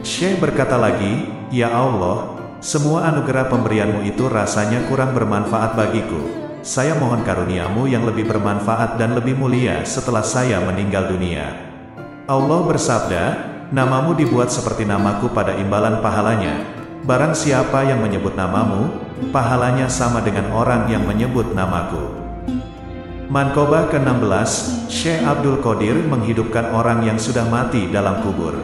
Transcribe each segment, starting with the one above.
Syekh berkata lagi, "Ya Allah, semua anugerah pemberianmu itu rasanya kurang bermanfaat bagiku. Saya mohon karuniamu yang lebih bermanfaat dan lebih mulia setelah saya meninggal dunia." Allah bersabda, "Namamu dibuat seperti namaku pada imbalan pahalanya. Barang siapa yang menyebut namamu, pahalanya sama dengan orang yang menyebut namaku." Manqobah ke-16, Syekh Abdul Qadir menghidupkan orang yang sudah mati dalam kubur.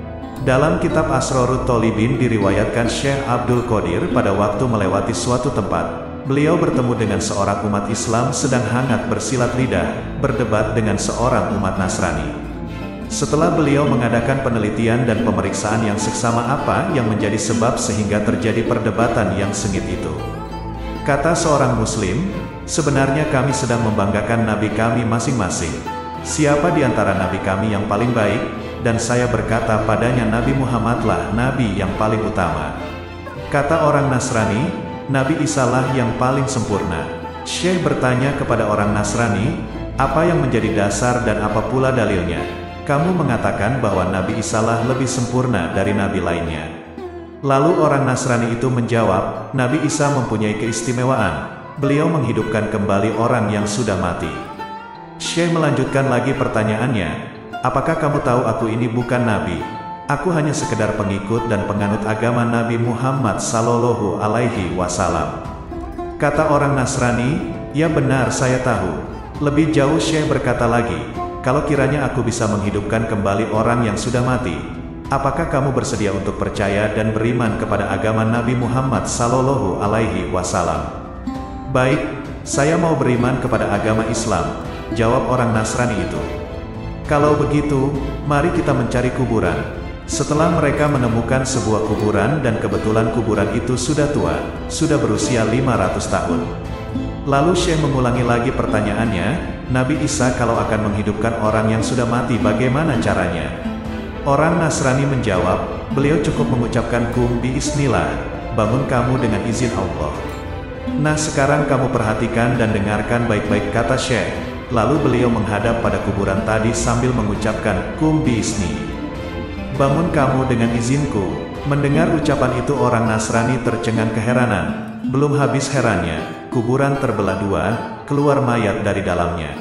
Dalam kitab Asrarut Thalibin diriwayatkan Syekh Abdul Qadir pada waktu melewati suatu tempat, beliau bertemu dengan seorang umat Islam sedang hangat bersilat lidah, berdebat dengan seorang umat Nasrani. Setelah beliau mengadakan penelitian dan pemeriksaan yang seksama apa yang menjadi sebab sehingga terjadi perdebatan yang sengit itu. Kata seorang Muslim, "Sebenarnya kami sedang membanggakan nabi kami masing-masing. Siapa di antara nabi kami yang paling baik?" Dan saya berkata padanya, "Nabi Muhammadlah nabi yang paling utama." Kata orang Nasrani, "Nabi Isa lah yang paling sempurna." Syekh bertanya kepada orang Nasrani, "Apa yang menjadi dasar dan apa pula dalilnya? Kamu mengatakan bahwa Nabi Isa lah lebih sempurna dari nabi lainnya." Lalu orang Nasrani itu menjawab, "Nabi Isa mempunyai keistimewaan. Beliau menghidupkan kembali orang yang sudah mati." Syekh melanjutkan lagi pertanyaannya, "Apakah kamu tahu aku ini bukan nabi? Aku hanya sekedar pengikut dan penganut agama Nabi Muhammad Sallallahu Alaihi Wasallam." Kata orang Nasrani, "Ya benar, saya tahu." Lebih jauh Syekh berkata lagi, "Kalau kiranya aku bisa menghidupkan kembali orang yang sudah mati, apakah kamu bersedia untuk percaya dan beriman kepada agama Nabi Muhammad Sallallahu Alaihi Wasallam?" "Baik, saya mau beriman kepada agama Islam," jawab orang Nasrani itu. "Kalau begitu, mari kita mencari kuburan." Setelah mereka menemukan sebuah kuburan dan kebetulan kuburan itu sudah tua, sudah berusia 500 tahun. Lalu Syekh mengulangi lagi pertanyaannya, "Nabi Isa kalau akan menghidupkan orang yang sudah mati bagaimana caranya?" Orang Nasrani menjawab, "Beliau cukup mengucapkan kum biisnillah, bangun kamu dengan izin Allah." Nah sekarang kamu perhatikan dan dengarkan baik-baik kata Syekh. Lalu beliau menghadap pada kuburan tadi sambil mengucapkan, "Kum biizni." Bangun kamu dengan izinku. Mendengar ucapan itu orang Nasrani tercengang keheranan. Belum habis herannya, kuburan terbelah dua, keluar mayat dari dalamnya.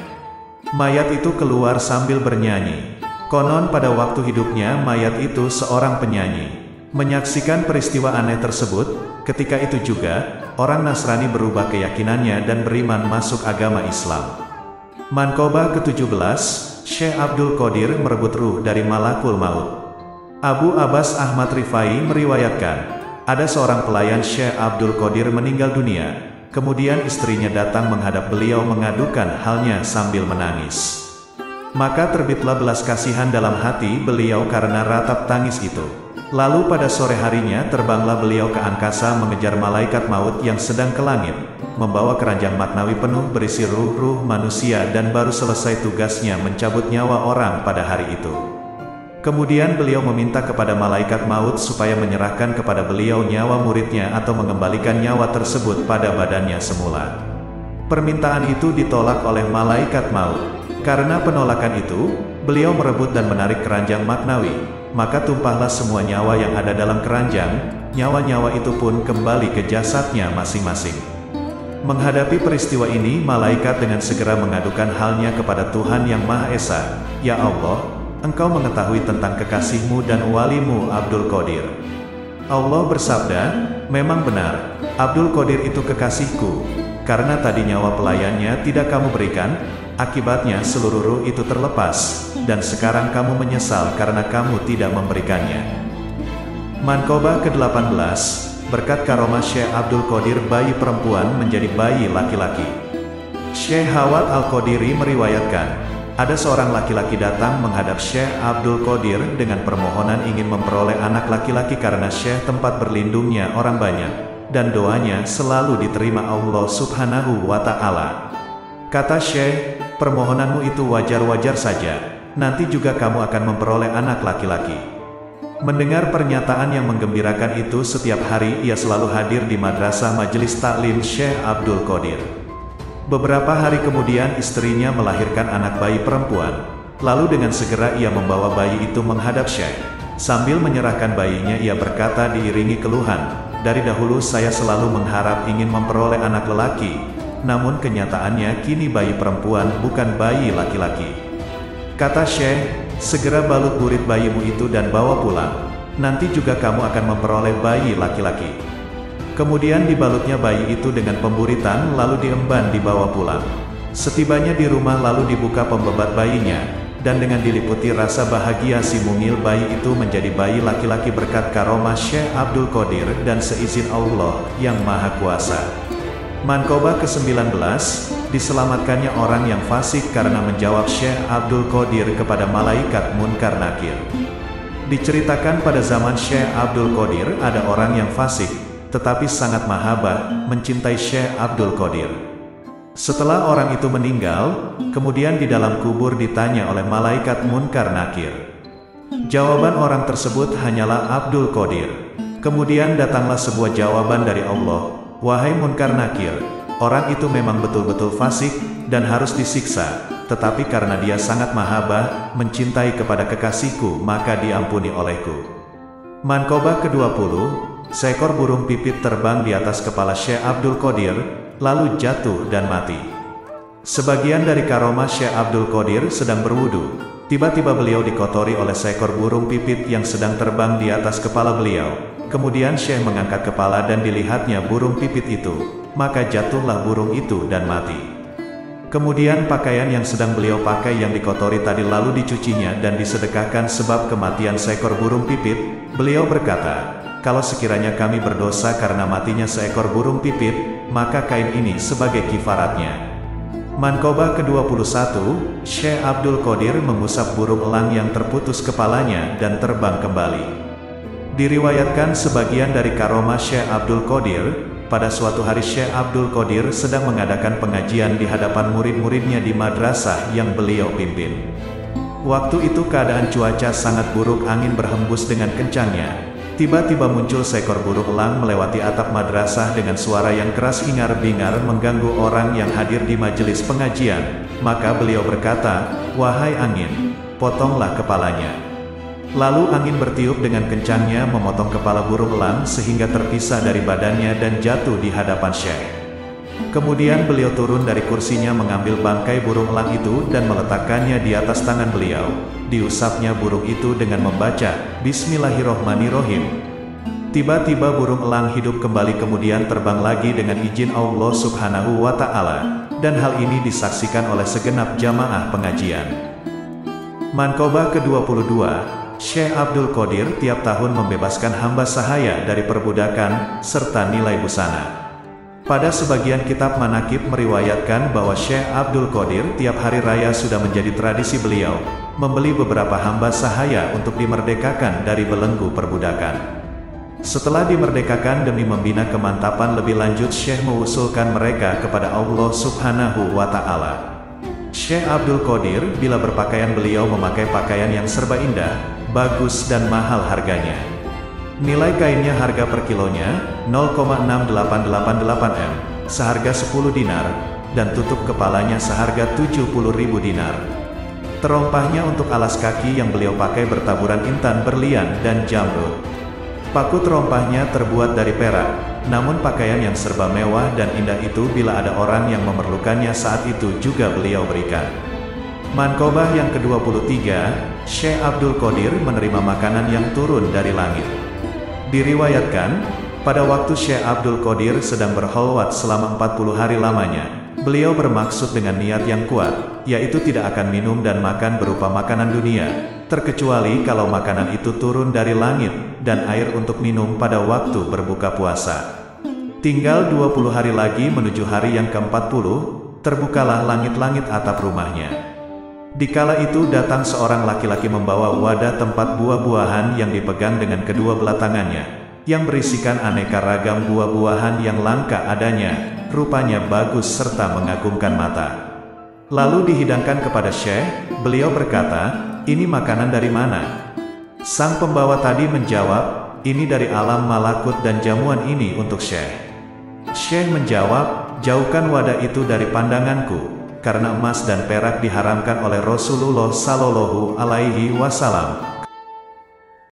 Mayat itu keluar sambil bernyanyi. Konon pada waktu hidupnya mayat itu seorang penyanyi. Menyaksikan peristiwa aneh tersebut, ketika itu juga, orang Nasrani berubah keyakinannya dan beriman masuk agama Islam. Manqobah ke-17, Syekh Abdul Qadir merebut ruh dari malakul maut. Abu Abbas Ahmad Rifai meriwayatkan, ada seorang pelayan Syekh Abdul Qadir meninggal dunia, kemudian istrinya datang menghadap beliau mengadukan halnya sambil menangis. Maka terbitlah belas kasihan dalam hati beliau karena ratap tangis itu. Lalu pada sore harinya terbanglah beliau ke angkasa mengejar malaikat maut yang sedang ke langit, membawa keranjang maknawi penuh berisi ruh-ruh manusia dan baru selesai tugasnya mencabut nyawa orang pada hari itu. Kemudian beliau meminta kepada malaikat maut supaya menyerahkan kepada beliau nyawa muridnya atau mengembalikan nyawa tersebut pada badannya semula. Permintaan itu ditolak oleh malaikat maut. Karena penolakan itu, beliau merebut dan menarik keranjang maknawi. Maka tumpahlah semua nyawa yang ada dalam keranjang, nyawa-nyawa itu pun kembali ke jasadnya masing-masing. Menghadapi peristiwa ini, malaikat dengan segera mengadukan halnya kepada Tuhan Yang Maha Esa, "Ya Allah, Engkau mengetahui tentang kekasihmu dan walimu Abdul Qadir." Allah bersabda, "Memang benar, Abdul Qadir itu kekasihku. Karena tadi nyawa pelayannya tidak kamu berikan, akibatnya seluruh ruh itu terlepas, dan sekarang kamu menyesal karena kamu tidak memberikannya." Manqobah ke-18, berkat karomah Syekh Abdul Qadir bayi perempuan menjadi bayi laki-laki. Syekh Hawat Al-Qadiri meriwayatkan, ada seorang laki-laki datang menghadap Syekh Abdul Qadir dengan permohonan ingin memperoleh anak laki-laki karena Syekh tempat berlindungnya orang banyak, dan doanya selalu diterima Allah Subhanahu wa Ta'ala. Kata Syekh, "Permohonanmu itu wajar-wajar saja, nanti juga kamu akan memperoleh anak laki-laki." Mendengar pernyataan yang menggembirakan itu, setiap hari ia selalu hadir di madrasah majelis taklim Syekh Abdul Qadir. Beberapa hari kemudian istrinya melahirkan anak bayi perempuan. Lalu dengan segera ia membawa bayi itu menghadap Syekh. Sambil menyerahkan bayinya ia berkata diiringi keluhan, "Dari dahulu saya selalu mengharap ingin memperoleh anak lelaki, namun kenyataannya kini bayi perempuan bukan bayi laki-laki." Kata Syekh, "Segera balut burit bayimu itu dan bawa pulang. Nanti juga kamu akan memperoleh bayi laki-laki." Kemudian dibalutnya bayi itu dengan pemburitan lalu diemban dibawa pulang. Setibanya di rumah lalu dibuka pembebat bayinya, dan dengan diliputi rasa bahagia si mungil bayi itu menjadi bayi laki-laki berkat karomah Syekh Abdul Qadir dan seizin Allah yang Maha Kuasa. Manqobah ke-19, diselamatkannya orang yang fasik karena menjawab Syekh Abdul Qadir kepada malaikat Munkar Nakir. Diceritakan pada zaman Syekh Abdul Qadir ada orang yang fasik, tetapi sangat mahabbah, mencintai Syekh Abdul Qadir. Setelah orang itu meninggal, kemudian di dalam kubur ditanya oleh malaikat Munkar Nakir. Jawaban orang tersebut hanyalah Abdul Qadir. Kemudian datanglah sebuah jawaban dari Allah, "Wahai Munkar Nakir, orang itu memang betul-betul fasik dan harus disiksa, tetapi karena dia sangat mahabbah, mencintai kepada kekasihku, maka diampuni olehku." Manqobah ke-20, seekor burung pipit terbang di atas kepala Syekh Abdul Qadir, lalu jatuh dan mati. Sebagian dari karomah Syekh Abdul Qadir sedang berwudu. Tiba-tiba beliau dikotori oleh seekor burung pipit yang sedang terbang di atas kepala beliau. Kemudian Syekh mengangkat kepala dan dilihatnya burung pipit itu, maka jatuhlah burung itu dan mati. Kemudian pakaian yang sedang beliau pakai yang dikotori tadi lalu dicucinya dan disedekahkan sebab kematian seekor burung pipit. Beliau berkata, "Kalau sekiranya kami berdosa karena matinya seekor burung pipit, maka kain ini sebagai kifaratnya." Manqobah ke-21, Syekh Abdul Qadir mengusap burung elang yang terputus kepalanya dan terbang kembali. Diriwayatkan sebagian dari karomah Syekh Abdul Qadir, pada suatu hari Syekh Abdul Qadir sedang mengadakan pengajian di hadapan murid-muridnya di madrasah yang beliau pimpin. Waktu itu keadaan cuaca sangat buruk, angin berhembus dengan kencangnya. Tiba-tiba muncul seekor burung elang melewati atap madrasah dengan suara yang keras hingar-bingar mengganggu orang yang hadir di majelis pengajian. Maka beliau berkata, "Wahai angin, potonglah kepalanya." Lalu angin bertiup dengan kencangnya memotong kepala burung elang sehingga terpisah dari badannya dan jatuh di hadapan Syekh. Kemudian beliau turun dari kursinya mengambil bangkai burung elang itu dan meletakkannya di atas tangan beliau. Diusapnya burung itu dengan membaca, "Bismillahirrohmanirrohim." Tiba-tiba burung elang hidup kembali kemudian terbang lagi dengan izin Allah Subhanahu wa Ta'ala, dan hal ini disaksikan oleh segenap jamaah pengajian. Manqobah ke-22, Syekh Abdul Qadir tiap tahun membebaskan hamba sahaya dari perbudakan, serta nilai busana. Pada sebagian kitab manakib meriwayatkan bahwa Syekh Abdul Qadir tiap hari raya sudah menjadi tradisi beliau, membeli beberapa hamba sahaya untuk dimerdekakan dari belenggu perbudakan. Setelah dimerdekakan demi membina kemantapan lebih lanjut, Syekh mengusulkan mereka kepada Allah Subhanahu wa Ta'ala. Syekh Abdul Qadir bila berpakaian beliau memakai pakaian yang serba indah, bagus dan mahal harganya. Nilai kainnya harga per kilonya 0,6888 M, seharga 10 dinar, dan tutup kepalanya seharga 70.000 dinar. Terompahnya untuk alas kaki yang beliau pakai bertaburan intan berlian dan jamrud. Paku terompahnya terbuat dari perak, namun pakaian yang serba mewah dan indah itu bila ada orang yang memerlukannya saat itu juga beliau berikan. Manqobah yang ke-23, Syekh Abdul Qadir menerima makanan yang turun dari langit. Diriwayatkan, pada waktu Syekh Abdul Qadir sedang berkhalwat selama 40 hari lamanya, beliau bermaksud dengan niat yang kuat, yaitu tidak akan minum dan makan berupa makanan dunia, terkecuali kalau makanan itu turun dari langit, dan air untuk minum pada waktu berbuka puasa. Tinggal 20 hari lagi menuju hari yang ke-40, terbukalah langit-langit atap rumahnya. Dikala itu datang seorang laki-laki membawa wadah tempat buah-buahan yang dipegang dengan kedua belah tangannya, yang berisikan aneka ragam buah-buahan yang langka adanya, rupanya bagus serta mengagumkan mata. Lalu dihidangkan kepada Syekh, beliau berkata, "Ini makanan dari mana?" Sang pembawa tadi menjawab, "Ini dari alam malakut dan jamuan ini untuk Syekh." Syekh menjawab, "Jauhkan wadah itu dari pandanganku, karena emas dan perak diharamkan oleh Rasulullah Shallallahu Alaihi Wasallam."